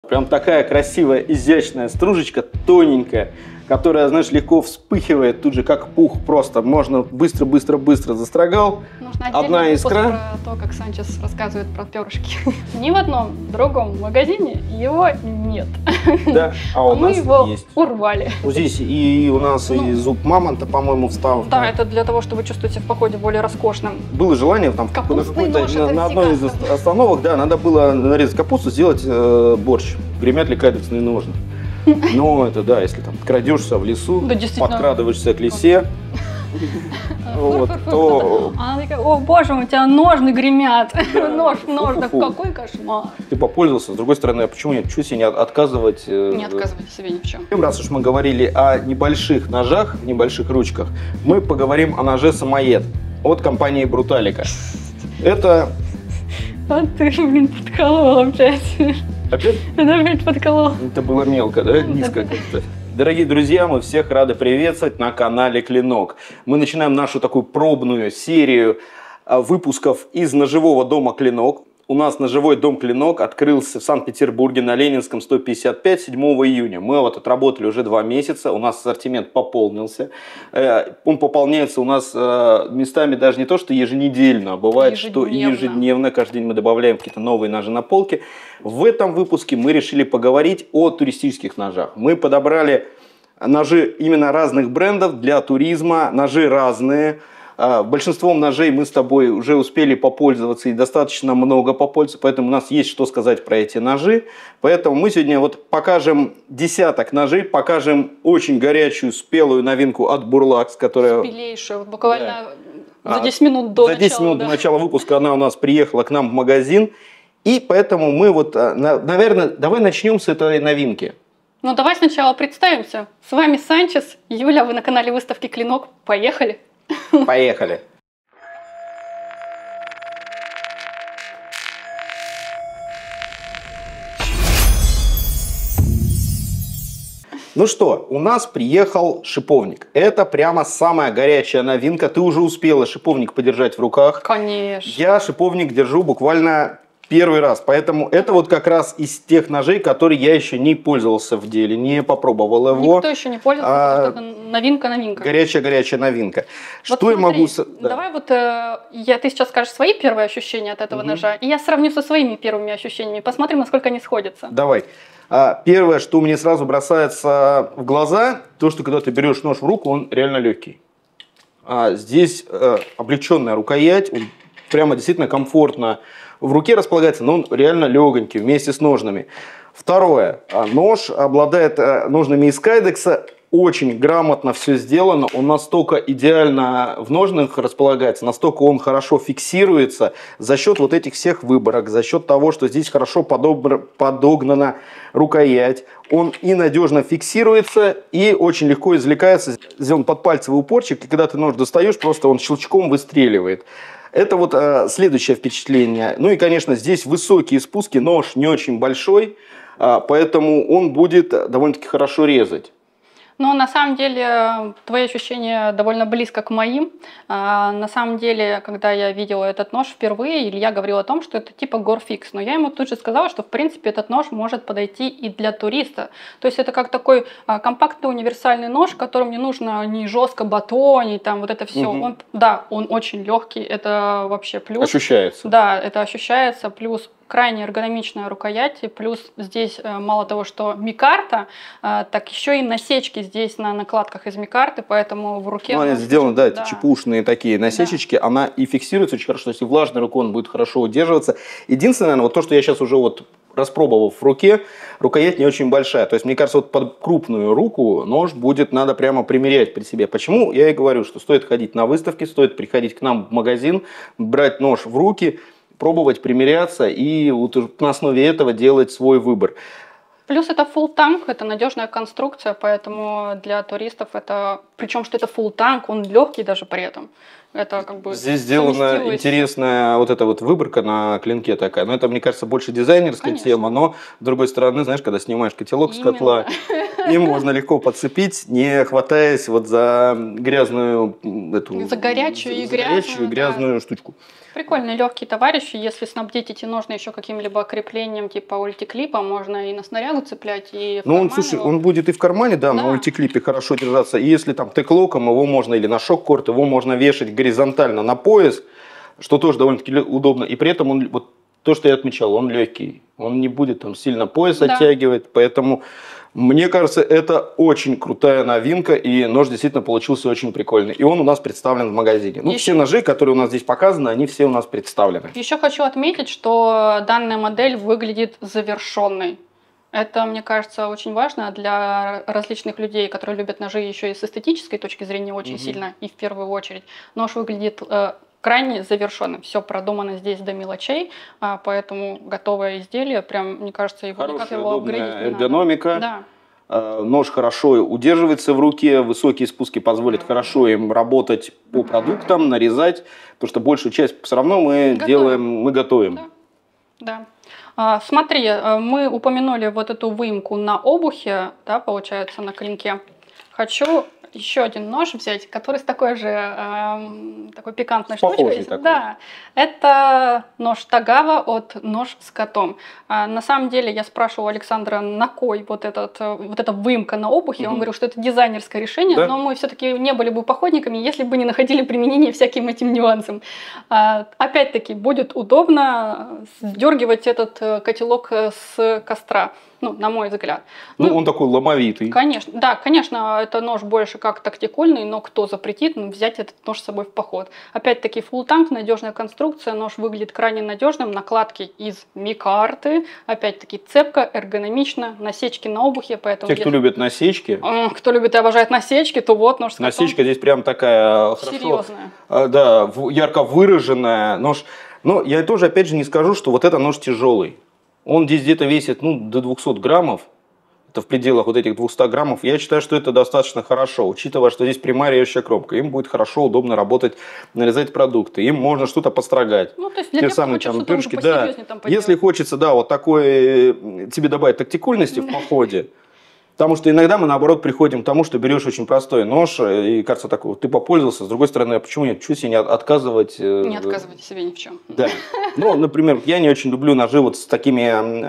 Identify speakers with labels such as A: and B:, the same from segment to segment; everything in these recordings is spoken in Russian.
A: Прям такая красивая, изящная стружечка, тоненькая, которая, знаешь, легко вспыхивает тут же, как пух. Просто можно быстро-быстро-быстро застрогал.
B: Нужно
A: Одна искра.
B: Про то, как Санчес рассказывает про перышки. Ни в одном другом магазине его нет.
A: Да, а у
B: Мы
A: нас
B: его
A: есть.
B: урвали.
A: Вот здесь и у нас и зуб мамонта, по-моему, встал.
B: Да, это для того, чтобы чувствовать себя в походе более роскошным.
A: Было желание там на одной из остановок, да, надо было нарезать капусту, сделать борщ. Гремят ли кадексные ножны. Но это да, если там крадешься в лесу,
B: да,
A: подкрадываешься к лисе, вот, то...
B: Она такая: о боже мой, у тебя ножны гремят. Да. Нож в ножнах, какой кошмар.
A: Ты попользовался, с другой стороны, а почему нет? Чуть себе не отказывать?
B: Не отказывайте себе ни в чем.
A: Раз уж мы говорили о небольших ножах, небольших ручках, мы поговорим о ноже самоед от компании Бруталика. Это...
B: А ты, блин, подколол опять.
A: Опять?
B: Это опять подколол.
A: Это было мелко, да? Низко как-то. Дорогие друзья, мы всех рады приветствовать на канале Клинок. Мы начинаем нашу такую пробную серию выпусков из ножевого дома Клинок. У нас ножевой дом Клинок открылся в Санкт-Петербурге на Ленинском 155 7 июня. Мы вот отработали уже 2 месяца, у нас ассортимент пополнился. Он пополняется у нас местами даже не то, что еженедельно, а бывает, что ежедневно. Каждый день мы добавляем какие-то новые ножи на полке. В этом выпуске мы решили поговорить о туристических ножах. Мы подобрали ножи именно разных брендов для туризма, ножи разные. Большинством ножей мы с тобой уже успели попользоваться и достаточно много попользоваться, поэтому у нас есть что сказать про эти ножи. Поэтому мы сегодня вот покажем десяток ножей, покажем очень горячую, спелую новинку от Бурлакс, которая...
B: Спелейшую, буквально за 10 минут до начала.
A: За 10 минут до начала выпуска она у нас приехала к нам в магазин. И поэтому мы вот, наверное, давай начнем с этой новинки.
B: Ну давай сначала представимся. С вами Санчес, Юля, вы на канале выставки Клинок. Поехали!
A: Поехали! Ну что, у нас приехал шиповник. Это прямо самая горячая новинка. Ты уже успела шиповник подержать в руках.
B: Конечно.
A: Я шиповник держу буквально первый раз. Поэтому это вот как раз из тех ножей, которые я еще не пользовался в деле, не попробовал его.
B: Никто еще не пользовался, потому что это новинка.
A: Горячая новинка.
B: Вот
A: что
B: смотри,
A: я могу...
B: Давай вот ты сейчас скажешь свои первые ощущения от этого ножа, и я сравню со своими первыми ощущениями. Посмотрим, насколько они сходятся.
A: Давай. Первое, что мне сразу бросается в глаза, то, что когда ты берешь нож в руку, он реально легкий. Здесь облегченная рукоять, он прямо действительно комфортно в руке располагается, но он реально легонький вместе с ножнами. Второе. Нож обладает ножнами из кайдекса. Очень грамотно все сделано. Он настолько идеально в ножнах располагается, настолько он хорошо фиксируется за счет вот этих всех выборок, за счет того, что здесь хорошо подогнана рукоять. Он и надежно фиксируется, и очень легко извлекается. Сделан подпальцевый упорчик, и когда ты нож достаешь, просто он щелчком выстреливает. Это вот следующее впечатление. Ну и, конечно, здесь высокие спуски, нож не очень большой, поэтому он будет довольно-таки хорошо резать.
B: Но на самом деле твои ощущения довольно близко к моим. На самом деле, когда я видела этот нож впервые, Илья говорил о том, что это типа Gore-Fix. Но я ему тут же сказала, что в принципе этот нож может подойти и для туриста. То есть это как такой компактный универсальный нож, которым не нужно ни жестко батонить, там вот это все. Он очень легкий, это вообще плюс.
A: Ощущается.
B: Да, это ощущается, плюс крайне эргономичная рукоять, и плюс здесь мало того, что микарта, так еще и насечки здесь на накладках из микарты, поэтому в руке...
A: Ну, они сделаны, да, эти чепушные такие насечечки, да. Она и фиксируется очень хорошо, если влажной рукой он будет хорошо удерживаться. Единственное, наверное, вот то, что я сейчас уже вот распробовав в руке, рукоять не очень большая. То есть, мне кажется, вот под крупную руку нож будет надо прямо примерять при себе. Почему? Я и говорю, что стоит ходить на выставки, стоит приходить к нам в магазин, брать нож в руки, пробовать, примеряться и вот на основе этого делать свой выбор.
B: Плюс это full tank, это надежная конструкция, поэтому для туристов это, причем что это full tank, он легкий даже при этом. Это как бы
A: здесь сделана интересная вот эта вот выборка на клинке такая. Но это, мне кажется, больше дизайнерская тема, но с другой стороны, знаешь, когда снимаешь котелок с котла, Им можно легко подцепить, не хватаясь вот за грязную эту...
B: За горячую и грязную,
A: штучку.
B: Прикольные легкие товарищи. Если снабдить эти ножны еще каким-либо креплением типа ультиклипа, можно и на снарягу цеплять, и в
A: Ну,
B: карман
A: слушай,
B: его.
A: он будет и в кармане, да, на ультиклипе хорошо держаться. И если там теклоком, его можно, или на шок-корд, его можно вешать горизонтально на пояс, что тоже довольно-таки удобно. И при этом он, вот то, что я отмечал, он легкий. Он не будет там сильно пояс оттягивать, поэтому... Мне кажется, это очень крутая новинка, и нож действительно получился очень прикольный. И он у нас представлен в магазине. Ну, все ножи, которые у нас здесь показаны, они все у нас представлены.
B: Еще хочу отметить, что данная модель выглядит завершенной. Это, мне кажется, очень важно для различных людей, которые любят ножи еще и с эстетической точки зрения очень сильно, и в первую очередь. Нож выглядит крайне завершенным. Все продумано здесь до мелочей, поэтому готовое изделие, прям, мне кажется, его никак его апгрейдить не
A: эргономика.
B: Да.
A: Нож хорошо удерживается в руке, высокие спуски позволят хорошо им работать по продуктам, нарезать, потому что большую часть все равно мы готовим.
B: Да. Смотри, мы упомянули вот эту выемку на обухе, да, получается, на клинке. Хочу еще один нож взять, который с такой же такой пикантной штучкой. Да, это нож Тагава от Нож с котом. На самом деле я спрашивала Александра, на кой вот эта выемка на обухе. Он говорил, что это дизайнерское решение, но мы все-таки не были бы походниками, если бы не находили применение всяким этим нюансам. Опять-таки будет удобно сдергивать этот котелок с костра. Ну, на мой взгляд.
A: Ну, он такой ломовитый.
B: Конечно, да, конечно, это нож больше как тактикульный, но кто запретит взять этот нож с собой в поход. Опять-таки, full tank, надежная конструкция, нож выглядит крайне надежным, накладки из микарты, опять-таки цепка, эргономично, насечки на обухе, поэтому...
A: Те, кто любит насечки...
B: Кто любит и обожает насечки, то вот нож с котом.
A: Насечка здесь прям такая...
B: Серьезная.
A: Да, ярко выраженная нож. Но я тоже, опять же, не скажу, что вот это нож тяжелый. Он здесь где-то весит до 200 граммов. Это в пределах вот этих 200 граммов. Я считаю, что это достаточно хорошо, учитывая, что здесь прямая режущая кромка. Им будет хорошо, удобно работать, нарезать продукты. Им можно что-то построгать.
B: Ну, то есть для тех, кто хочет что-то уже посерьезнее там поделать.
A: Если хочется, да, вот такой тебе добавить тактикульности в походе. Потому что иногда мы, наоборот, приходим к тому, что берешь очень простой нож, и кажется, такой, ты попользовался, с другой стороны, а почему нет, чуть себе не отказывать?
B: Не отказывайте себе ни в чем.
A: Да. Ну, например, я не очень люблю ножи вот с такими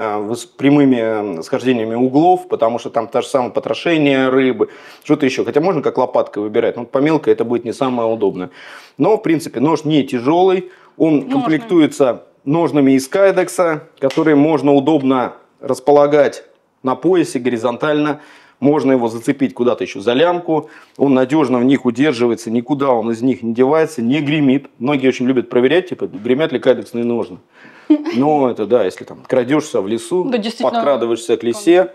A: прямыми схождениями углов, потому что там то же самое потрошение рыбы, что-то еще. Хотя можно как лопаткой выбирать, но по мелкой это будет не самое удобное. Но, в принципе, нож не тяжелый, он комплектуется ножными из кайдекса, которые можно удобно располагать на поясе горизонтально, можно его зацепить куда-то еще за лямку, он надежно в них удерживается, никуда он из них не девается, не гремит. Многие очень любят проверять, типа, гремят ли кайдексные ножны. Но это да, если там крадешься в лесу, подкрадываешься к лисе,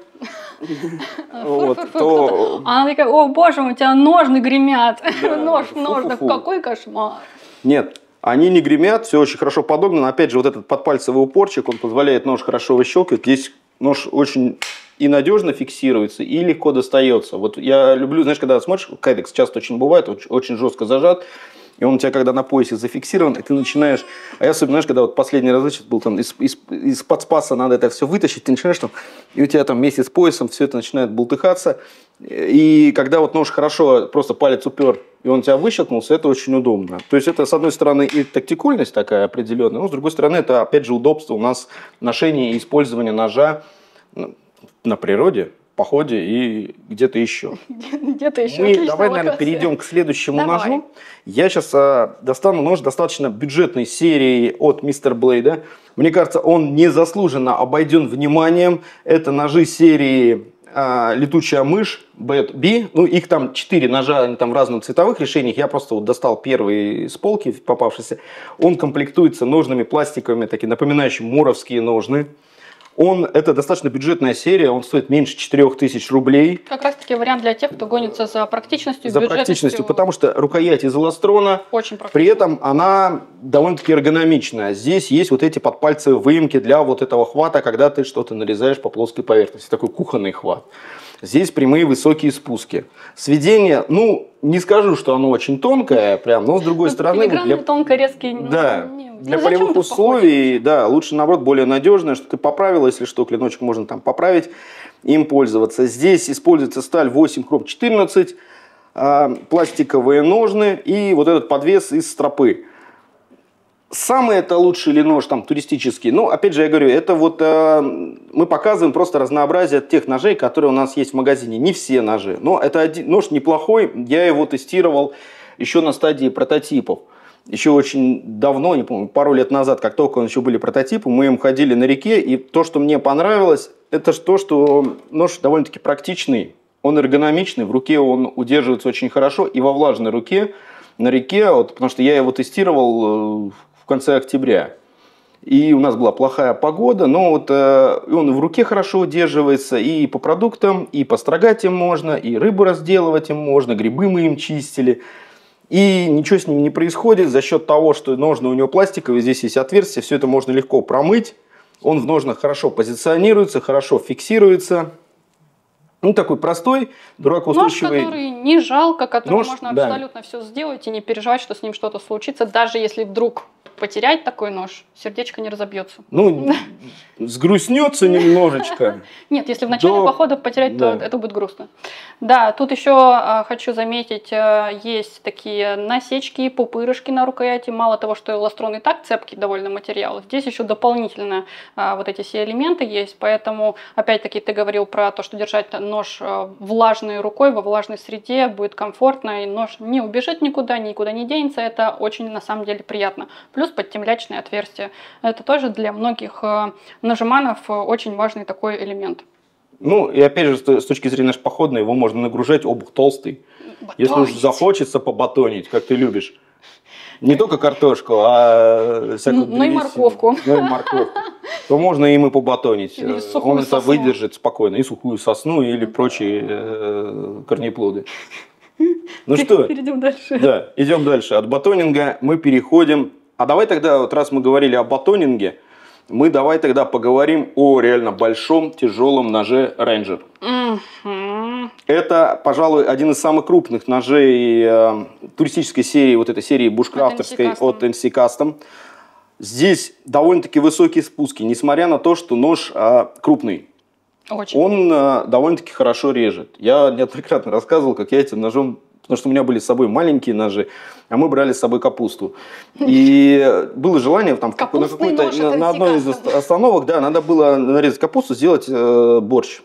A: то...
B: Она такая, о боже мой, у тебя ножны гремят, нож в ножнах, какой кошмар.
A: Нет. Они не гремят, все очень хорошо подогнано. Опять же, вот этот подпальцевый упорчик, он позволяет нож хорошо выщелкивать. Здесь нож очень и надежно фиксируется, и легко достается. Вот я люблю, знаешь, когда смотришь, кайдекс часто очень бывает, очень жестко зажат, и он у тебя когда на поясе зафиксирован, и ты начинаешь... А я особенно, знаешь, когда вот последний раз сейчас был там из-под спаса надо это все вытащить, ты начинаешь там, и у тебя там вместе с поясом все это начинает бултыхаться. И когда вот нож хорошо, просто палец упер, и он у тебя выщелкнулся, это очень удобно. То есть это, с одной стороны, и тактикульность такая определенная, но с другой стороны, это, опять же, удобство у нас ношения и использования ножа на природе, походе и где-то еще.
B: Где-то еще.
A: Давай, наверное, перейдем к следующему ножу. Я сейчас достану нож достаточно бюджетной серии от Mr. Blade. Мне кажется, он незаслуженно обойден вниманием. Это ножи серии летучая мышь, Bad B. Ну, их там 4 ножа, они там в разных цветовых решениях. Я просто вот достал первый с полки попавшийся. Он комплектуется ножными пластиковыми, такие напоминающие муровские ножны. Это достаточно бюджетная серия, он стоит меньше 4000 рублей.
B: Как раз таки вариант для тех, кто гонится за практичностью,
A: потому что рукоять из эластрона, при этом она довольно-таки эргономичная. Здесь есть вот эти подпальцевые выемки для вот этого хвата, когда ты что-то нарезаешь по плоской поверхности, такой кухонный хват. Здесь прямые высокие спуски. Сведение, ну, не скажу, что оно очень тонкое, прям, но с другой стороны...
B: Филигранный, тонко, резкий.
A: Да, для полевых условий, да, лучше, наоборот, более надежное, что ты поправил, если что, клиночек можно там поправить, им пользоваться. Здесь используется сталь 8 хром 14, пластиковые ножны и вот этот подвес из стропы. Самый это лучший ли нож там туристический? Ну, опять же, я говорю, это вот мы показываем просто разнообразие тех ножей, которые у нас есть в магазине. Не все ножи, но это один нож неплохой. Я его тестировал еще на стадии прототипов. Еще очень давно, не помню, пару лет назад, как только еще были прототипы, мы им ходили на реке. И то, что мне понравилось, это то, что нож довольно-таки практичный. Он эргономичный, в руке он удерживается очень хорошо. И во влажной руке, на реке, вот, потому что я его тестировал в конце октября. И у нас была плохая погода, но вот он в руке хорошо удерживается. И по продуктам, и построгать им можно, и рыбу разделывать им можно, грибы мы им чистили. И ничего с ним не происходит за счет того, что ножны у него пластиковые, здесь есть отверстие, все это можно легко промыть. Он в ножнах хорошо позиционируется, хорошо фиксируется. Ну, такой простой, дуракоустойчивый.
B: Нож, который не жалко, который
A: нож,
B: можно
A: да.
B: абсолютно все сделать и не переживать, что с ним что-то случится. Даже если вдруг потерять такой нож, сердечко не разобьется.
A: Ну, сгрустнется немножечко.
B: Нет, если в начале похода потерять, то это будет грустно. Да, тут еще хочу заметить, есть такие насечки, пупырышки на рукояти. Мало того, что эластрон и так цепкий довольно материал, здесь еще дополнительно вот эти все элементы есть. Поэтому, опять-таки, ты говорил про то, что держать нож влажной рукой, во влажной среде будет комфортно, и нож не убежит никуда, никуда не денется. Это очень, на самом деле, приятно. Плюс подтемлячные отверстия. Это тоже для многих ножеманов очень важный такой элемент.
A: Ну, и опять же, с точки зрения походной, его можно нагружать, обух толстый. Если уж захочется побатонить, как ты любишь. Не только картошку, а всякую древесину.
B: Ну и морковку.
A: Ну и морковку. То можно им и побатонить. Он это выдержит спокойно. И сухую сосну, или прочие корнеплоды. Ну что?
B: Перейдем дальше.
A: Да, идем дальше. От батонинга мы переходим. А давай тогда, вот раз мы говорили о батонинге, мы давай тогда поговорим о реально большом тяжелом ноже Ranger. Это, пожалуй, один из самых крупных ножей туристической серии, вот этой серии бушкрафтерской от MC Custom. Здесь довольно-таки высокие спуски, несмотря на то, что нож крупный.
B: Очень.
A: Он довольно-таки хорошо режет. Я неоднократно рассказывал, как я этим ножом... Потому что у меня были с собой маленькие ножи, а мы брали с собой капусту. И было желание там, на одной из остановок, да, надо было нарезать капусту, сделать борщ.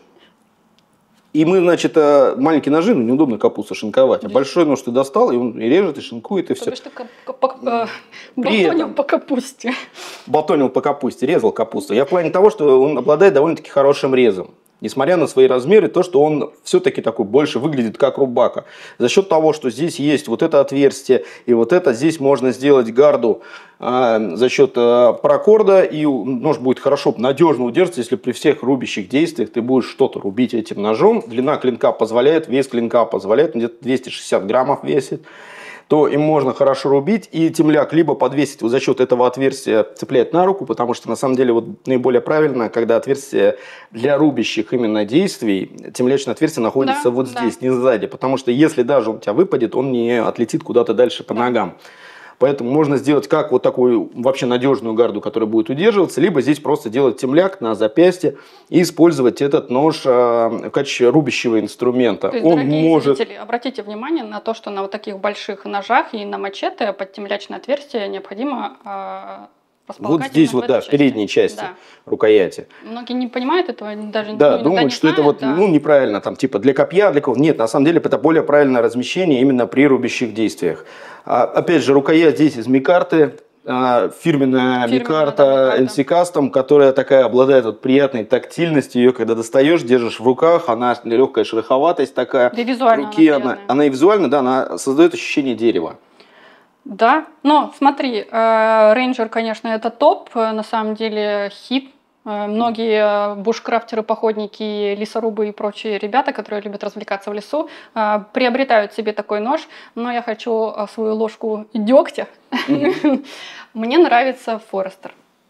A: И мы, значит, маленькие ножи, ну, неудобно капусту шинковать, а большой нож ты достал, и он и режет, и шинкует, и все.
B: То есть ты батонил по капусте.
A: Батонил по капусте, резал капусту. Я в плане того, что он обладает довольно-таки хорошим резом. Несмотря на свои размеры, то, что он все-таки такой больше выглядит как рубака. За счет того, что здесь есть вот это отверстие и вот это, здесь можно сделать гарду за счет паракорда, и нож будет хорошо, надежно удерживаться, если при всех рубящих действиях ты будешь что-то рубить этим ножом. Длина клинка позволяет, вес клинка позволяет, где-то 260 граммов весит. То им можно хорошо рубить, и темляк либо подвесить вот за счет этого отверстия, цеплять на руку, потому что на самом деле вот наиболее правильно, когда отверстие для рубящих именно действий, темлячное отверстие находится вот здесь, не сзади, потому что если даже он у тебя выпадет, он не отлетит куда-то дальше по ногам. Поэтому можно сделать как вот такую вообще надежную гарду, которая будет удерживаться, либо здесь просто делать темляк на запястье и использовать этот нож в качестве рубящего инструмента.
B: То есть, дорогие зрители, обратите внимание на то, что на вот таких больших ножах и на мачете под темлячное отверстие необходимо располагать.
A: Вот здесь вот, да, в передней части рукояти.
B: Многие не понимают этого, даже
A: думают, что это вот, ну, неправильно, там, типа для копья, для кого. Нет, на самом деле это более правильное размещение именно при рубящих действиях. Опять же, рукоять здесь из микарты, фирменная микарта MC Custom, которая такая обладает вот приятной тактильностью. Ее когда достаешь, держишь в руках, она легкая шероховатость такая.
B: Да и визуально
A: руки, она и визуально, да, она создает ощущение дерева.
B: Да, но смотри, Ranger, конечно, это топ, на самом деле хит. Многие бушкрафтеры, походники, лесорубы и прочие ребята, которые любят развлекаться в лесу, приобретают себе такой нож, но я хочу свою ложку дегтя. Мне нравится Форестер.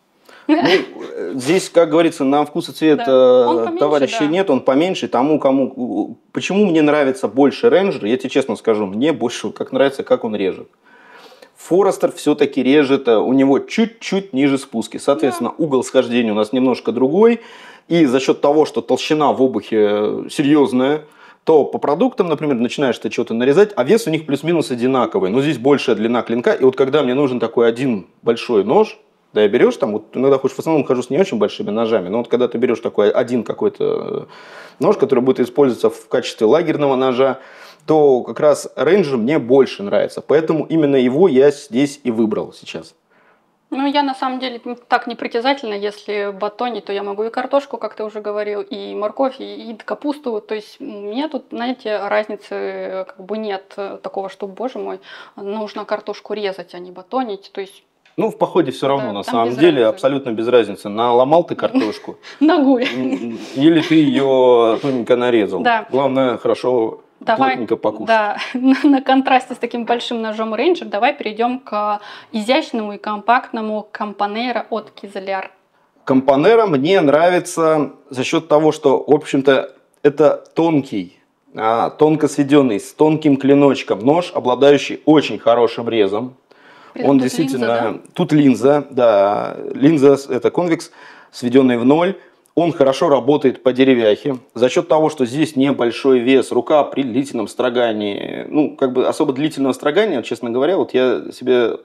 A: Здесь, как говорится, на вкус и цвет товарища нет, он поменьше. Почему мне нравится больше Рейнджер, я тебе честно скажу, мне больше как нравится, как он режет. Форестер все-таки режет, у него чуть-чуть ниже спуски. Соответственно, угол схождения у нас немножко другой. И за счет того, что толщина в обухе серьезная, то по продуктам, например, начинаешь ты что-то нарезать, а вес у них плюс-минус одинаковый. Но здесь большая длина клинка. И вот когда мне нужен такой один большой нож, да, и берешь там, вот иногда в основном хожу с не очень большими ножами, но вот когда ты берешь такой один какой-то нож, который будет использоваться в качестве лагерного ножа, то как раз Рейнджер мне больше нравится. Поэтому именно его я здесь и выбрал сейчас.
B: Ну, я на самом деле так непритязательна. Если батонить, то я могу и картошку, как ты уже говорил, и морковь, и капусту. То есть у меня тут, знаете, разницы как бы нет такого, что, боже мой, нужно картошку резать, а не батонить. То есть
A: ну, в походе все равно, на самом деле, абсолютно без разницы. Наломал ты картошку.
B: Ногой.
A: Или ты ее тоненько нарезал. Главное, хорошо, плотненько покушать.
B: Да, на контрасте с таким большим ножом Рейнджер давай перейдем к изящному и компактному Кампанера от Кизляр.
A: Кампанера мне нравится за счет того, что, в общем-то, это тонкий, тонко сведенный, с тонким клиночком нож, обладающий очень хорошим резом. Он действительно...
B: Линза, да?
A: Тут линза, да. Линза это конвекс, сведенный в ноль. Он хорошо работает по деревяхе. За счет того, что здесь небольшой вес, рука при длительном строгании, ну, как бы особо длительного строгания, честно говоря, вот я себе...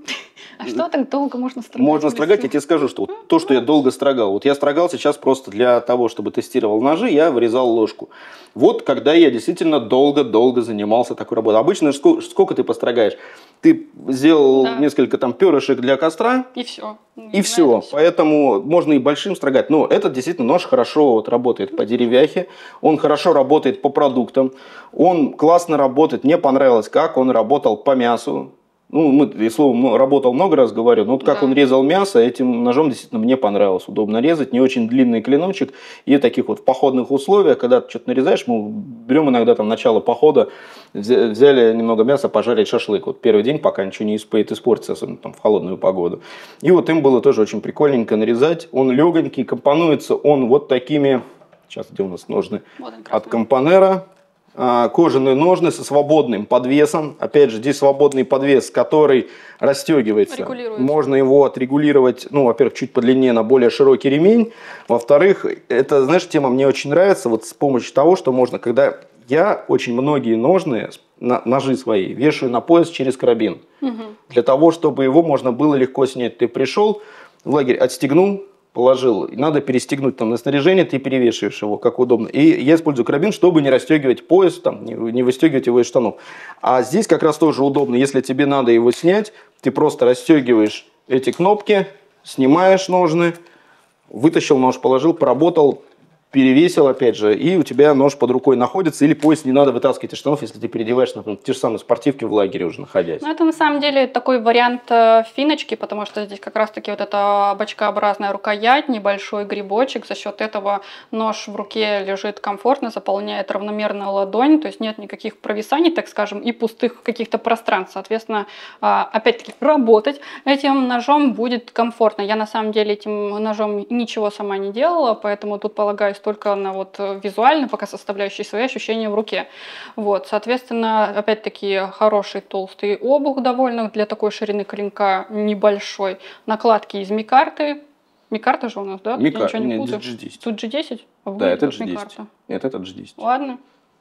B: А что так долго можно строгать?
A: Можно строгать, я тебе скажу, что вот то, что я долго строгал. Вот я строгал сейчас просто для того, чтобы тестировал ножи, я вырезал ложку. Вот когда я действительно долго-долго занимался такой работой. Обычно сколько ты построгаешь? Ты сделал несколько там перышек для костра.
B: И все.
A: И все. Поэтому можно и большим строгать. Но этот действительно нож хорошо вот работает по деревяхе. Он хорошо работает по продуктам. Он классно работает. Мне понравилось, как он работал по мясу. Ну, я словом работал много раз, говорю, но вот как он резал мясо, этим ножом действительно мне понравилось. Удобно резать, не очень длинный клиночек. И таких вот в походных условиях, когда ты что-то нарезаешь, мы берем иногда там начало похода, взяли немного мяса, пожарить шашлык. Вот первый день, пока ничего не испортится, особенно там в холодную погоду. И вот им было тоже очень прикольненько нарезать. Он легонький, компонуется он вот такими, сейчас где у нас ножны, от Кампанера. Кожаные ножны со свободным подвесом. Опять же, здесь свободный подвес, который расстегивается. Можно его отрегулировать, ну, во-первых, чуть подлиннее на более широкий ремень. Во-вторых, это, знаешь, тема мне очень нравится, вот с помощью того, что можно, когда я очень многие ножны, ножи свои, вешаю на пояс через карабин. Для того, чтобы его можно было легко снять. Ты пришел в лагерь, отстегнул, положил, надо перестегнуть там на снаряжение, ты перевешиваешь его, как удобно. И я использую карабин, чтобы не расстегивать пояс, там, не выстегивать его из штанов. А здесь как раз тоже удобно, если тебе надо его снять, ты просто расстегиваешь эти кнопки, снимаешь ножны, вытащил нож, положил, поработал, перевесил опять же, и у тебя нож под рукой находится, или пояс не надо вытаскивать из штанов, если ты переодеваешь, например, те же самые спортивки в лагере уже находясь.
B: Ну, это на самом деле такой вариант финочки, потому что здесь как раз-таки вот эта бочкообразная рукоять, небольшой грибочек, за счет этого нож в руке лежит комфортно, заполняет равномерно ладонь, то есть нет никаких провисаний, так скажем, и пустых каких-то пространств. Соответственно, опять-таки, работать этим ножом будет комфортно. Я на самом деле этим ножом ничего сама не делала, поэтому тут полагаюсь только на вот визуально пока составляющие свои ощущения в руке. Вот, соответственно, опять-таки хороший толстый обух довольно для такой ширины клинка небольшой. Накладки из микарты. Микарта же у нас, да?
A: Микарта,
B: нет,
A: G10.
B: Тут G10?
A: Да, это G10. Микарта. Нет, это G10.
B: Ладно.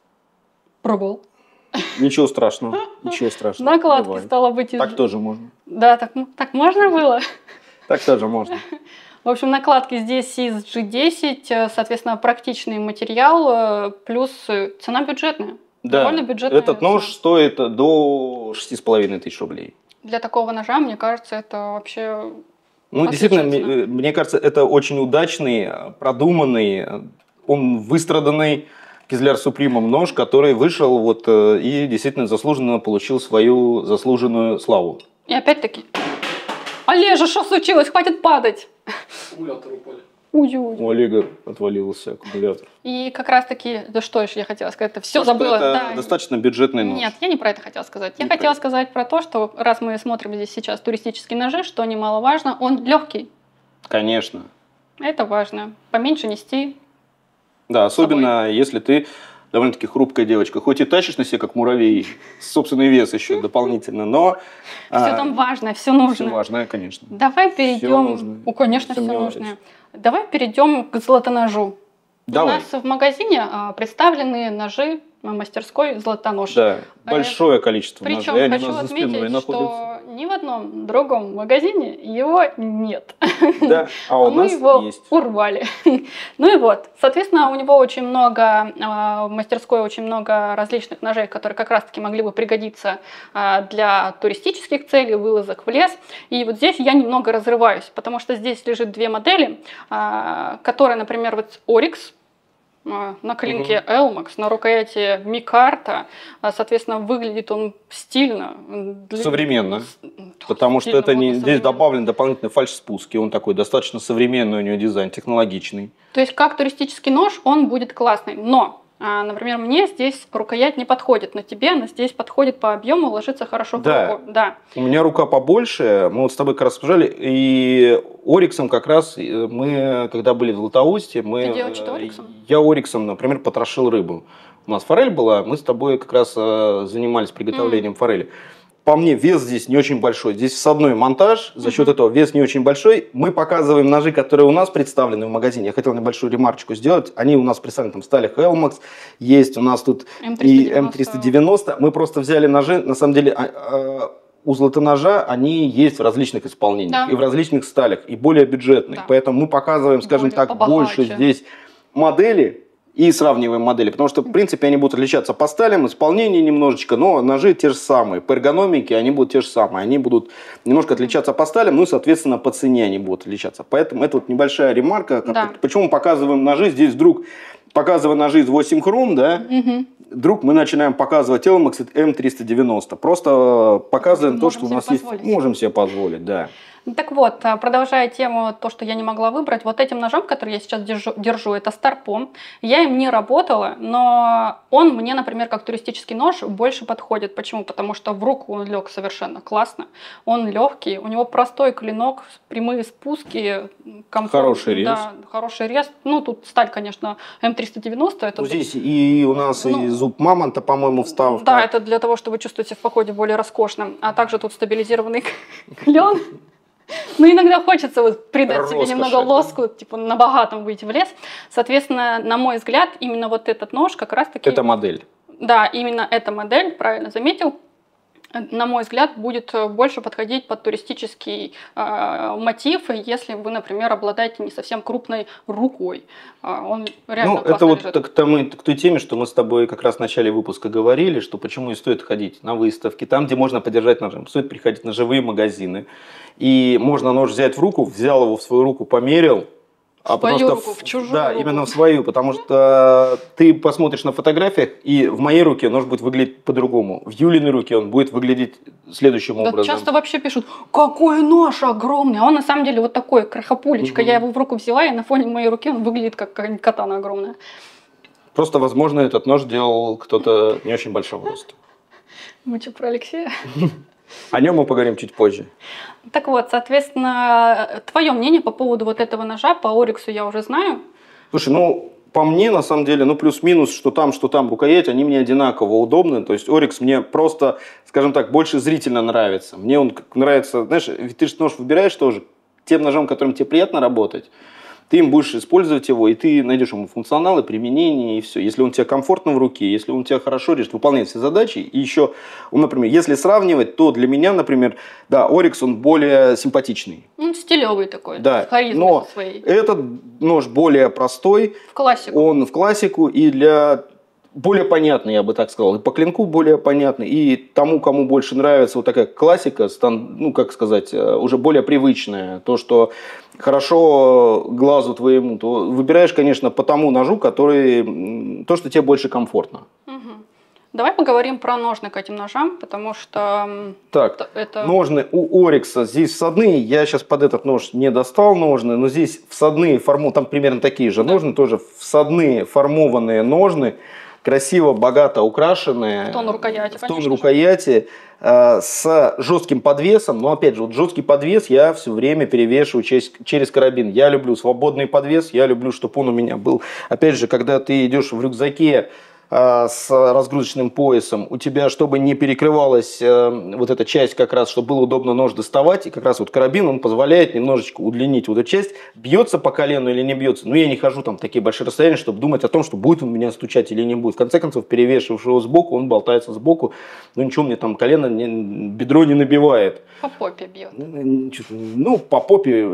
B: Пробовал.
A: Ничего страшного, ничего страшного.
B: Накладки бывает. Стало быть...
A: Так тоже можно.
B: Да, так можно было?
A: Так тоже можно.
B: В общем, накладки здесь из G10, соответственно, практичный материал, плюс цена бюджетная.
A: Да, довольно бюджетная. Этот нож стоит до 6500 рублей.
B: Для такого ножа, мне кажется, это вообще...
A: Ну, действительно, мне кажется, это очень удачный, продуманный, он выстраданный Кизляр Супримом нож, который вышел вот и действительно заслуженно получил свою заслуженную славу.
B: И опять-таки... Олежа, что случилось? Хватит падать!
C: Аккумулятор упали.
A: У Олега отвалился аккумулятор.
B: И как раз таки, да что еще я хотела сказать, это все забыла.
A: Это достаточно бюджетный нож.
B: Нет, я не про это хотела сказать. Я хотела сказать про то, что раз мы смотрим здесь сейчас туристические ножи, что немаловажно, он легкий.
A: Конечно.
B: Это важно. Поменьше нести.
A: Да, особенно если ты довольно-таки хрупкая девочка. Хоть и тащишь на себе, как муравей, собственный вес еще дополнительно, но...
B: Все там важно, все нужно.
A: Все важное, конечно.
B: Давай перейдем... Конечно, все нужно. Давай перейдем к золотоножу.
A: Давай.
B: У нас в магазине представлены ножи мастерской «Золотонож».
A: Да, большое количество
B: Причем
A: ножей.
B: хочу отметить, что ни в одном другом магазине его нет.
A: Да, а у
B: Мы
A: нас
B: его
A: есть.
B: урвали. Ну и вот, соответственно, у него очень много, в мастерской очень много различных ножей, которые как раз-таки могли бы пригодиться для туристических целей, вылазок в лес. И вот здесь я немного разрываюсь, потому что здесь лежит две модели, которые, например, вот Oryx, на клинке Elmax, на рукояти Микарта. Соответственно, выглядит он стильно.
A: Современно. Потому что это не... здесь добавлен дополнительный фальш-спуск. И он такой достаточно современный у него дизайн, технологичный.
B: То есть, как туристический нож, он будет классный. Но, например, мне здесь рукоять не подходит. На тебе она здесь подходит по объему, ложится хорошо в руку. Да.
A: У меня рука побольше. Мы вот с тобой как раз обсуждали. И Ориксом как раз мы, когда были в Златоусте,
B: Ты делал что Ориксом?
A: Я Ориксом, например, потрошил рыбу. У нас форель была, мы с тобой как раз занимались приготовлением форели. По мне, вес здесь не очень большой. Здесь всадной монтаж, за счет этого вес не очень большой. Мы показываем ножи, которые у нас представлены в магазине. Я хотел небольшую ремарочку сделать. Они у нас представлены там в сталях Elmax. Есть у нас тут и М390. Мы просто взяли ножи, на самом деле... У золотоножа они есть в различных исполнениях, и в различных сталях, и более бюджетных. Поэтому мы показываем, скажем так, больше здесь модели и сравниваем модели. Потому что, в принципе, они будут отличаться по сталям, исполнению немножечко, но ножи те же самые. По эргономике они будут те же самые. Они будут немножко отличаться по сталям, ну и, соответственно, по цене они будут отличаться. Поэтому это вот небольшая ремарка. Почему мы показываем ножи? Здесь вдруг, показывая ножи из 8 хром, да, вдруг мы начинаем показывать Elmax М390. Просто показываем то, что у нас есть. Можем себе позволить, да.
B: Так вот, продолжая тему, то, что я не могла выбрать, вот этим ножом, который я сейчас держу, это Старпом. Я им не работала, но он мне, например, как туристический нож больше подходит. Почему? Потому что в руку он лег совершенно классно. Он легкий, у него простой клинок, прямые спуски, комфорт.
A: Хороший рез.
B: Да, хороший рез. Ну, тут сталь, конечно, М390. Это
A: здесь и у нас и зуб мамонта, по-моему, вставка.
B: Да, это для того, чтобы чувствовать себя в походе более роскошно. А также тут стабилизированный клен. Ну, иногда хочется вот придать себе немного лоску, типа на богатом выйти в лес. Соответственно, на мой взгляд, именно вот этот нож как раз-таки...
A: Это модель.
B: Да, именно эта модель, правильно заметил, на мой взгляд, будет больше подходить под туристический мотив, если вы, например, обладаете не совсем крупной рукой. Он реально классно
A: это вот
B: лежит.
A: к той теме, что мы с тобой как раз в начале выпуска говорили, что почему и стоит ходить на выставки, там, где можно подержать ножом. Стоит приходить на живые магазины. И можно нож взять в руку, взял его в свою руку, померил.
B: В свою руку, в чужую
A: да,
B: руку.
A: именно в свою, потому что ты посмотришь на фотографиях, и в моей руке нож будет выглядеть по-другому. В Юлиной руке он будет выглядеть следующим образом.
B: Часто вообще пишут, какой нож огромный, а он на самом деле вот такой, крохопулечка. Я его в руку взяла, и на фоне моей руки он выглядит как катана огромная.
A: Просто, возможно, этот нож делал кто-то не очень большого роста.
B: Мы что, про Алексея?
A: О нем мы поговорим чуть позже.
B: Так вот, соответственно, твое мнение по поводу вот этого ножа по Ориксу я уже знаю.
A: Слушай, по мне, на самом деле, плюс-минус, что там рукоять, они мне одинаково удобны. То есть Орикс мне просто, скажем так, больше зрительно нравится. Мне он нравится, знаешь, ты же нож выбираешь тоже тем ножом, которым тебе приятно работать. Ты им будешь использовать его, и ты найдешь ему функционал и применение, и все. Если он тебе комфортно в руке, если он тебя хорошо режет, выполняет все задачи, и еще, например, если сравнивать, то для меня, например, да, Орикс, он более симпатичный.
B: Он стилевый такой,
A: да,
B: с харизмой
A: но
B: своей.
A: Этот нож более простой.
B: В классику.
A: Он в классику и для... более понятный, я бы так сказал. И по клинку более понятный. И тому, кому больше нравится вот такая классика, как сказать, уже более привычная. То, что хорошо глазу твоему, то выбираешь, конечно, по тому ножу, то, что тебе больше комфортно.
B: Угу. Давай поговорим про ножны к этим ножам, потому что...
A: Так, ножны у Орикса здесь всадные. Я сейчас под этот нож не достал ножны, но здесь всадные, там примерно такие же ножны, тоже всадные формованные ножны. красиво, богато украшенные.
B: В тон рукояти,
A: в тон рукояти, с жестким подвесом. Но опять же, вот жесткий подвес я все время перевешиваю через карабин. Я люблю свободный подвес, я люблю, чтобы он у меня был. Опять же, когда ты идешь в рюкзаке с разгрузочным поясом, у тебя, чтобы не перекрывалась вот эта часть, как раз, чтобы было удобно нож доставать, и как раз вот карабин, он позволяет немножечко удлинить вот эту часть. Бьется по колену или не бьется, но я не хожу там такие большие расстояния, чтобы думать о том, что будет он меня стучать или не будет. В конце концов, перевешиваешь его сбоку, он болтается сбоку, но ничего мне там колено, бедро не набивает.
B: По попе бьет.
A: Ну, по попе...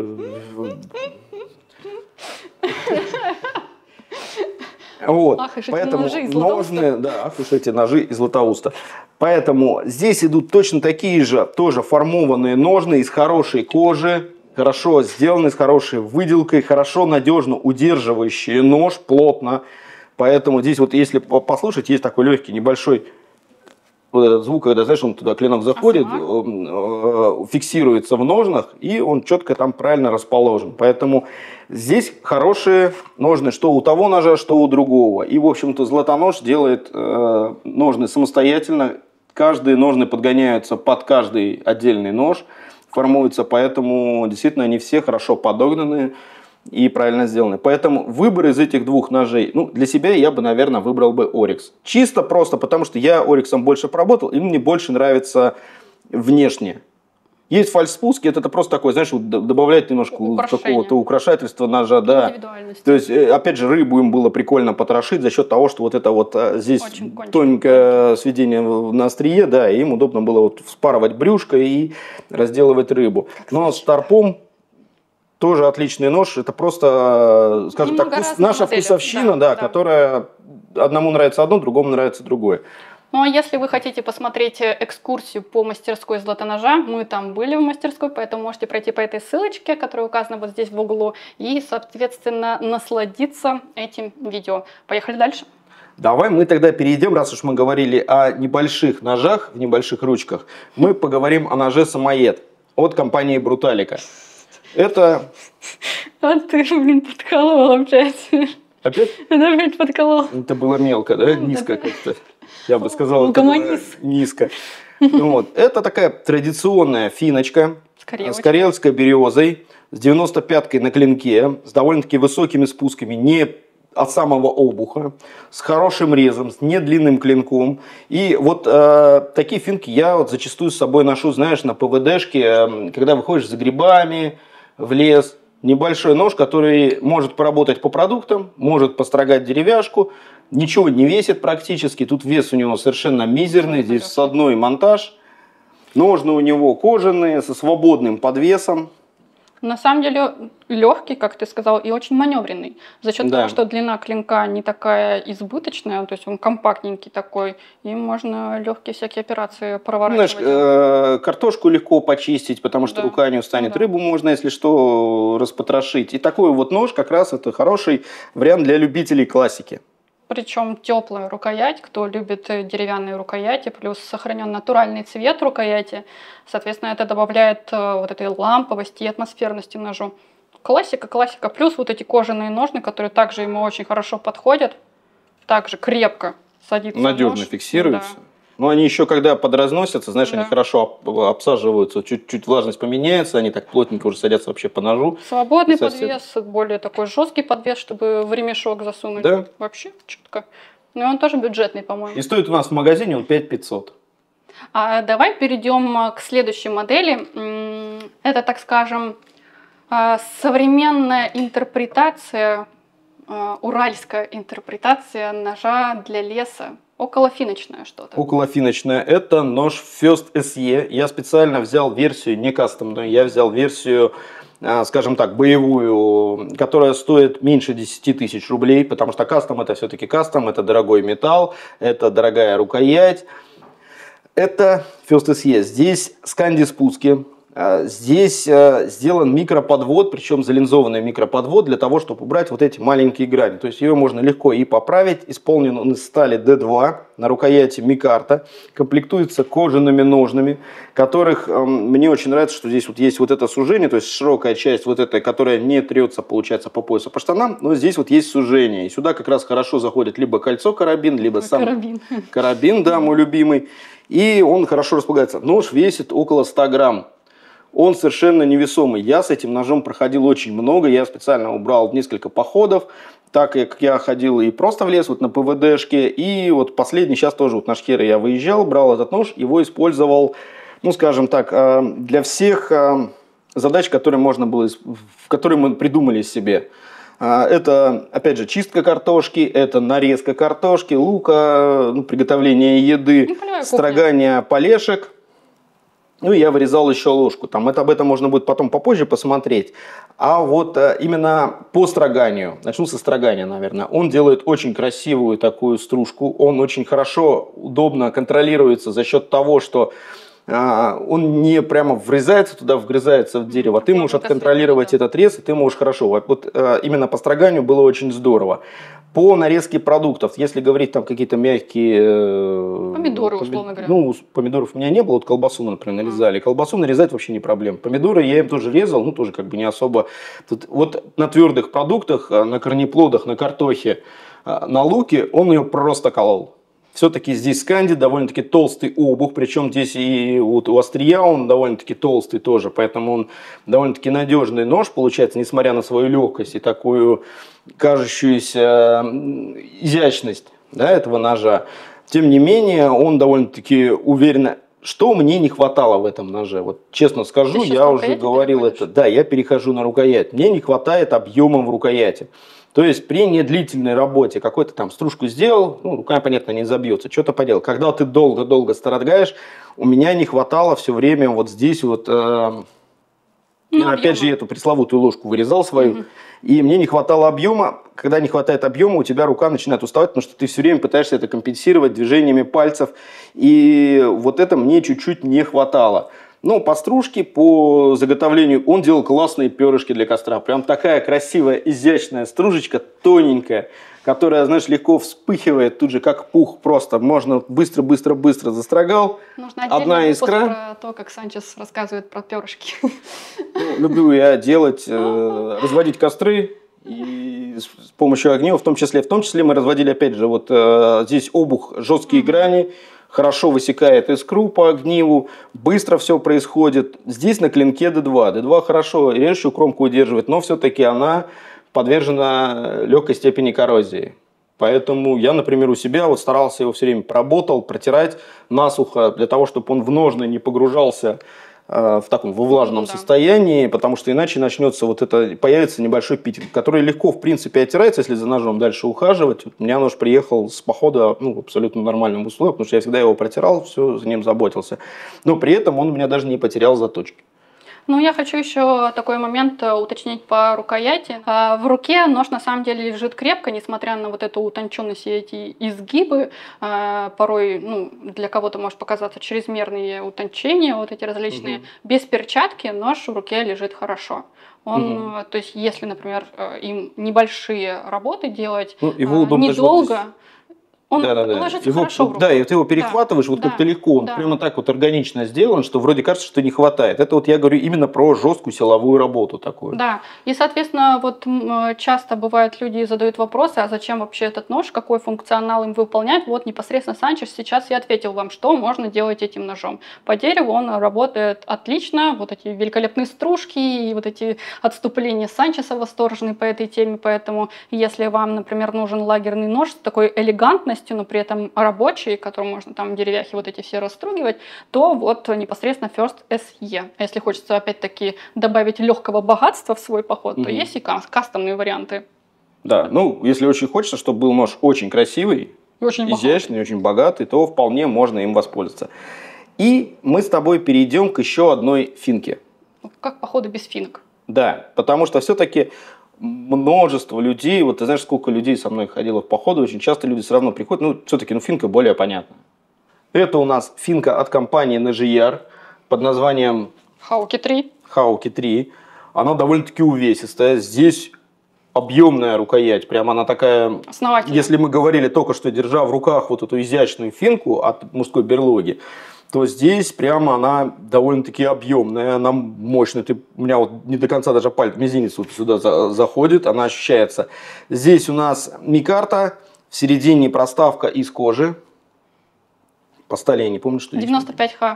A: Вот,
B: ах,
A: поэтому
B: ножи из
A: ножны, да, ах уж эти ножи из Златоуста. Поэтому здесь идут точно такие же, тоже формованные ножны из хорошей кожи, хорошо сделанные, с хорошей выделкой, хорошо, надежно удерживающие нож плотно. Поэтому здесь вот, если послушать, есть такой легкий небольшой вот этот звук, когда, знаешь, он туда клинок заходит, фиксируется в ножнах, и он четко там правильно расположен. Поэтому здесь хорошие ножны, что у того ножа, что у другого. И, в общем-то, Златонож делает ножны самостоятельно. Каждые ножны подгоняются под каждый отдельный нож, формуются, поэтому действительно они все хорошо подогнаны и правильно сделаны. Поэтому выбор из этих двух ножей, ну, для себя я бы, наверное, выбрал бы Oryx. Чисто просто потому, что я Oryx'ом больше поработал, и мне больше нравится внешне. Есть фальшспуски, это просто такой, знаешь, добавляет немножко какого-то украшательства ножа, да. То есть, опять же, рыбу им было прикольно потрошить за счет того, что вот это вот здесь тоненькое сведение на острие, да, и им удобно было вот вспарывать брюшко и разделывать рыбу. Но с торпом тоже отличный нож, это просто, скажем так, наша вкусовщина, да, которая одному нравится одно, другому нравится другое.
B: Ну а если вы хотите посмотреть экскурсию по мастерской Златоножа, мы там были в мастерской, поэтому можете пройти по этой ссылочке, которая указана вот здесь в углу, и, соответственно, насладиться этим видео. Поехали дальше.
A: Давай мы тогда перейдем, раз уж мы говорили о небольших ножах, в небольших ручках, мы поговорим о ноже Самоед от компании Бруталика. Это...
B: А ты, блин, подколол опять.
A: Опять?
B: Это опять подколол.
A: Это было мелко, да? Низко как-то. Я бы сказал, это было низко. Вот. Это такая традиционная финочка с карелской березой, с 95-кой на клинке, с довольно-таки высокими спусками, не от самого обуха, с хорошим резом, с недлинным клинком. И вот такие финки я вот зачастую с собой ношу, знаешь, на ПВДшке, когда выходишь за грибами в лес. Небольшой нож, который может поработать по продуктам, может построгать деревяшку, ничего не весит практически. Тут вес у него совершенно мизерный, здесь всадной монтаж. Ножны у него кожаные, со свободным подвесом.
B: На самом деле легкий, как ты сказал, и очень маневренный. За счет того, что длина клинка не такая избыточная, то есть он компактненький такой, и можно легкие всякие операции проворачивать.
A: Знаешь, картошку легко почистить, потому что рука не устанет. Рыбу можно, если что, распотрошить. И такой вот нож как раз это хороший вариант для любителей классики.
B: Причем теплая рукоять, кто любит деревянные рукояти, плюс сохранен натуральный цвет рукояти. Соответственно, это добавляет вот этой ламповости и атмосферности ножу. Классика, классика. Плюс вот эти кожаные ножны, которые также ему очень хорошо подходят. Также крепко садится
A: надежно
B: нож.
A: фиксируются. Да. Но они еще когда подразносятся, знаешь, они хорошо обсаживаются, чуть-чуть влажность поменяется, они так плотненько уже садятся вообще по ножу.
B: Свободный подвес, более такой жесткий подвес, чтобы в ремешок засунуть.
A: Да.
B: Вообще четко. Ну и он тоже бюджетный, по-моему.
A: И стоит у нас в магазине он 5500.
B: Давай перейдем к следующей модели. Это, так скажем, современная интерпретация, уральская интерпретация ножа для леса. Околофиночное что-то.
A: Околофиночное. Это нож First SE. Я специально взял версию не кастомную, я взял версию, скажем так, боевую, которая стоит меньше 10 тысяч рублей, потому что кастом это все-таки кастом, это дорогой металл, это дорогая рукоять. Это First SE. Здесь сканди спуски. Здесь сделан микроподвод, причем залинзованный микроподвод, для того, чтобы убрать вот эти маленькие грани. То есть ее можно легко и поправить. Исполнен он из стали D2, на рукояти микарта. Комплектуется кожаными ножными, которых мне очень нравится, что здесь вот есть вот это сужение, то есть широкая часть вот эта, которая не трется, получается, по поясу, по штанам, но здесь вот есть сужение. И сюда как раз хорошо заходит либо кольцо-карабин, либо сам карабин, да, мой любимый. И он хорошо располагается. Нож весит около 100 грамм. Он совершенно невесомый. Я с этим ножом проходил очень много. Я специально убрал несколько походов. Так как я ходил и просто в лес вот на ПВДшке. И вот последний, сейчас тоже вот на Шхеры я выезжал, брал этот нож, его использовал, ну скажем так, для всех задач, которые можно было, которые мы придумали себе. Это, опять же, чистка картошки, это нарезка картошки, лука, ну, приготовление еды, строгание полешек. Ну, и я вырезал еще ложку. Там, об этом можно будет потом попозже посмотреть. А вот именно по строганию, начну со строгания, наверное. Он делает очень красивую такую стружку. Он очень хорошо, удобно контролируется за счет того, что он не прямо врезается туда, вгрызается в дерево. Ты можешь отконтролировать этот рез, и ты можешь хорошо. Вот именно по строганию было очень здорово. По нарезке продуктов, если говорить там какие-то мягкие...
B: Помидоры, условно говоря.
A: Ну, помидоров у меня не было, вот колбасу, например, нарезали. Колбасу нарезать вообще не проблема. Помидоры я им тоже резал, ну, тоже как бы не особо. Вот на твердых продуктах, на корнеплодах, на картохе, на луке он ее просто колол. Все-таки здесь Сканди довольно-таки толстый обух, причем здесь и вот у острия он довольно-таки толстый тоже, поэтому он довольно-таки надежный нож получается, несмотря на свою легкость и такую кажущуюся изящность, да, этого ножа. Тем не менее, он довольно-таки уверенно. Что мне не хватало в этом ноже? Вот честно скажу, я уже говорил это. Да, я перехожу на рукоять. Мне не хватает объема в рукояти. То есть при недлительной работе какой-то там стружку сделал, ну, рука, понятно, не забьется, что-то поделал. Когда ты долго-долго строгаешь, у меня не хватало все время вот здесь вот, опять же, эту пресловутую ложку вырезал свою, и мне не хватало объема. Когда не хватает объема, у тебя рука начинает уставать, потому что ты все время пытаешься это компенсировать движениями пальцев, и вот это мне чуть-чуть не хватало. Ну, по стружке, по заготовлению он делал классные перышки для костра. Прям такая красивая, изящная стружечка, тоненькая, которая, знаешь, легко вспыхивает тут же, как пух просто. Можно быстро-быстро-быстро застрогал.
B: Нужно отдельный выпуск про то, как Санчес рассказывает про перышки.
A: Ну, люблю я делать, разводить костры. И с помощью огней, в том числе мы разводили, опять же, вот здесь обух, жесткие грани. Хорошо высекает искру по огниву, быстро все происходит. Здесь на клинке D2. D2 хорошо режущую кромку удерживает, но все-таки она подвержена легкой степени коррозии. Поэтому я, например, у себя вот старался его все время протирать насухо, для того, чтобы он в ножны не погружался в таком во влажном состоянии, потому что иначе начнется вот это, появится небольшой питинг, который легко, в принципе, оттирается, если за ножом дальше ухаживать. Вот у меня нож приехал с похода, ну, абсолютно нормальным условием, потому что я всегда его протирал, все за ним заботился. Но при этом он у меня даже не потерял заточки.
B: Ну, я хочу еще такой момент уточнить по рукояти. В руке нож на самом деле лежит крепко, несмотря на вот эту утонченность и эти изгибы. Порой, ну, для кого-то может показаться чрезмерные утончения, вот эти различные. Без перчатки нож в руке лежит хорошо. Он, то есть, если, например, им небольшие работы делать,
A: ну, его
B: недолго... Он ложится
A: его,
B: хорошо в руку.
A: Да, и ты его перехватываешь, вот как-то легко, он прямо так вот органично сделан, что вроде кажется, что не хватает. Это вот я говорю именно про жесткую силовую работу такую.
B: Да, и, соответственно, вот часто бывают люди задают вопросы, а зачем вообще этот нож, какой функционал им выполнять. Вот непосредственно Санчес сейчас я ответил вам, что можно делать этим ножом. По дереву он работает отлично, вот эти великолепные стружки и вот эти отступления Санчеса восторженные по этой теме, поэтому если вам, например, нужен лагерный нож с такой элегантностью, но при этом рабочий, которым можно там деревяхи вот эти все расстругивать, то вот непосредственно First SE. А если хочется опять-таки добавить легкого богатства в свой поход, то есть и кастомные варианты.
A: Да, ну если очень хочется, чтобы был нож очень красивый, очень изящный, очень богатый, то вполне можно им воспользоваться. И мы с тобой перейдем к еще одной финке.
B: Как походы без финок?
A: Да, потому что все-таки множество людей, вот ты знаешь, сколько людей со мной ходило в походы, очень часто люди все равно приходят, ну, все-таки, финка более понятна. Это у нас финка от компании NGR под названием
B: Хауки 3.
A: Хауки 3. Она довольно-таки увесистая. Здесь объемная рукоять. Прямо она такая...
B: Основательная.
A: Если мы говорили только что, держа в руках вот эту изящную финку от мужской берлоги, то здесь прямо она довольно-таки объемная, она мощная. У меня вот не до конца даже палец, мизинец вот сюда заходит, она ощущается. Здесь у нас микарта, в середине проставка из кожи. По стали я не помню, что
B: 95Х.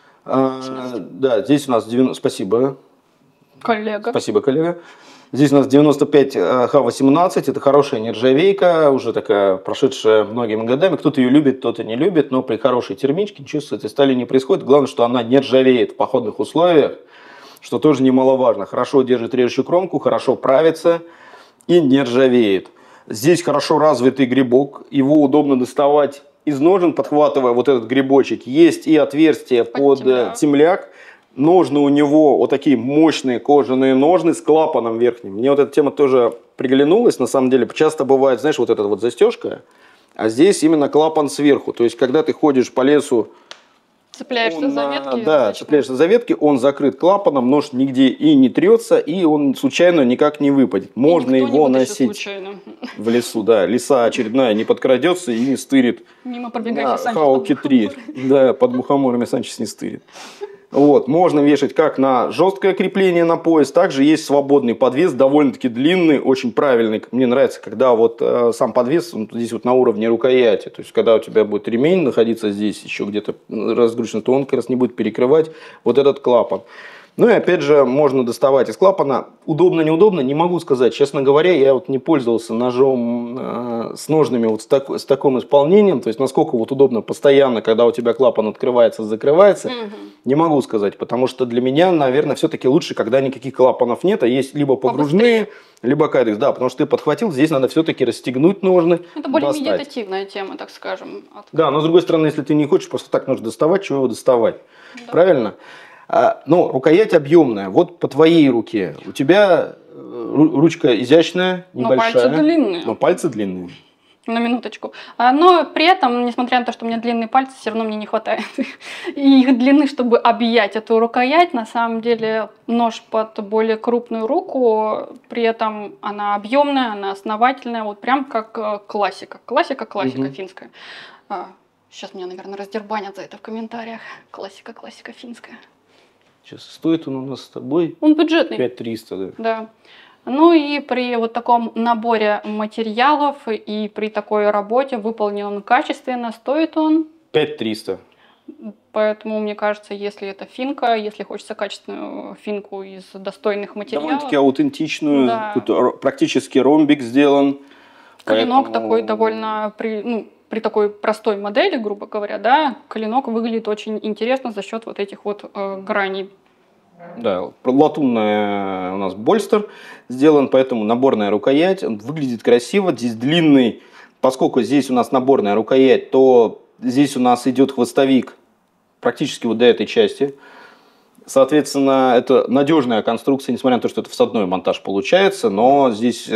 A: Да, здесь у нас 90... Спасибо.
B: Коллега.
A: Спасибо, коллега. Здесь у нас 95Х18, это хорошая нержавейка, уже такая прошедшая многими годами. Кто-то ее любит, кто-то не любит, но при хорошей термичке ничего с этой стали не происходит. Главное, что она не ржавеет в походных условиях, что тоже немаловажно. Хорошо держит режущую кромку, хорошо правится и не ржавеет. Здесь хорошо развитый грибок, его удобно доставать из ножен, подхватывая вот этот грибочек. Есть и отверстие под темляк. Ножны у него вот такие мощные кожаные ножны с клапаном верхним. Мне вот эта тема тоже приглянулась, на самом деле. Часто бывает, знаешь, вот эта вот застежка, а здесь именно клапан сверху. То есть, когда ты ходишь по лесу,
B: цепляешься за ветки.
A: Да, цепляешься за ветки, он закрыт клапаном, нож нигде и не трется, и он случайно никак не выпадет. Можно его носить в лесу, да. Лиса очередная не подкрадется и не стырит.
B: Мимо пробегающий Санчес.
A: Хауки 3, да, под мухоморами Санчес не стырит. Вот, можно вешать как на жесткое крепление на пояс, также есть свободный подвес, довольно-таки длинный, очень правильный. Мне нравится, когда вот сам подвес здесь вот на уровне рукояти. То есть, когда у тебя будет ремень находиться здесь, еще где-то разгружен, то он как раз не будет перекрывать вот этот клапан. Ну и опять же, можно доставать из клапана. Удобно-неудобно, не могу сказать. Честно говоря, я вот не пользовался ножом с ножными вот с таким исполнением. То есть, насколько вот удобно постоянно, когда у тебя клапан открывается, закрывается, не могу сказать. Потому что для меня, наверное, все-таки лучше, когда никаких клапанов нет, а есть либо погружные, либо кайдекс. Да, потому что ты подхватил, здесь надо все-таки расстегнуть ножны.
B: Это более медитативная тема, так скажем.
A: Да, но с другой стороны, если ты не хочешь просто так нужно доставать, чего его доставать? Да. Правильно? Но рукоять объемная. Вот по твоей руке. У тебя ручка изящная, небольшая.
B: Но пальцы длинные.
A: Но пальцы длинные.
B: На минуточку. Но при этом, несмотря на то, что у меня длинные пальцы, все равно мне не хватает их длины, чтобы объять эту рукоять. На самом деле нож под более крупную руку, при этом она объемная, она основательная, вот прям как классика. Классика финская. Сейчас меня, наверное, раздербанят за это в комментариях. Классика финская.
A: Сейчас стоит он у нас с тобой?
B: Он бюджетный.
A: 5300, да.
B: Да. Ну и при вот таком наборе материалов и при такой работе, выполнен он качественно, стоит он
A: 5300.
B: Поэтому, мне кажется, если это финка, если хочется качественную финку из достойных материалов.
A: Довольно-таки аутентичную,
B: да.
A: Тут практически ромбик сделан.
B: Клинок такой довольно при такой простой модели, грубо говоря, да, клинок выглядит очень интересно за счет вот этих вот граней.
A: Да, латунная у нас больстер сделан, поэтому наборная рукоять, он выглядит красиво, здесь длинный, поскольку здесь у нас наборная рукоять, то здесь у нас идет хвостовик практически вот до этой части. Соответственно, это надежная конструкция, несмотря на то, что это всадной монтаж получается, но здесь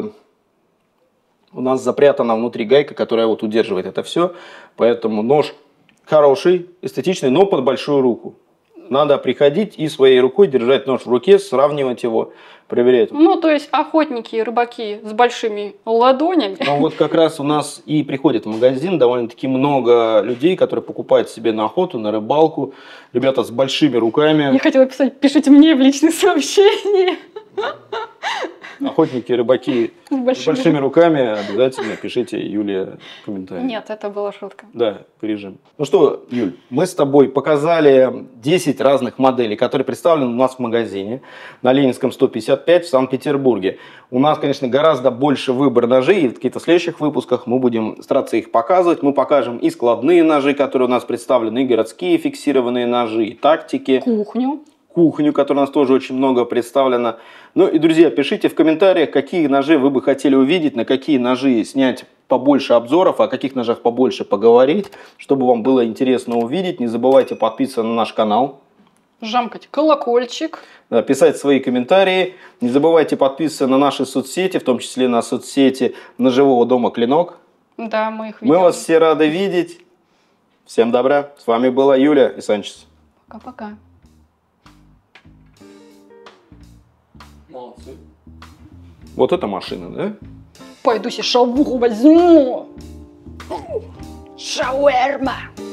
A: у нас запрятана внутри гайка, которая вот удерживает это все. Поэтому нож хороший, эстетичный, но под большую руку. Надо приходить и своей рукой держать нож в руке, сравнивать его, проверять.
B: Ну, то есть охотники и рыбаки с большими ладонями.
A: Ну, вот как раз у нас и приходит в магазин довольно-таки много людей, которые покупают себе на охоту, на рыбалку. Ребята с большими руками.
B: Я хотела писать, пишите мне в личные сообщения.
A: Охотники, рыбаки с большими руками, обязательно пишите Юле комментарий.
B: Нет, это была шутка.
A: Да, вырежем. Ну что, Юль, мы с тобой показали 10 разных моделей, которые представлены у нас в магазине на Ленинском 155 в Санкт-Петербурге. У нас, конечно, гораздо больше выбор ножей, и в каких-то следующих выпусках мы будем стараться их показывать. Мы покажем и складные ножи, которые у нас представлены, и городские фиксированные ножи, и тактики. Кухню, которая у нас тоже очень много представлена. Ну и, друзья, пишите в комментариях, какие ножи вы бы хотели увидеть, на какие ножи снять побольше обзоров, о каких ножах побольше поговорить, чтобы вам было интересно увидеть. Не забывайте подписываться на наш канал.
B: Жамкать колокольчик.
A: Писать свои комментарии. Не забывайте подписываться на наши соцсети, в том числе на соцсети Ножевого дома Клинок.
B: Да, мы их видим.
A: Мы вас все рады видеть. Всем добра. С вами была Юля и Санчес.
B: Пока-пока.
A: Молодцы. Вот это машина, да?
B: Пойду себе шавуху возьму. Шаверма.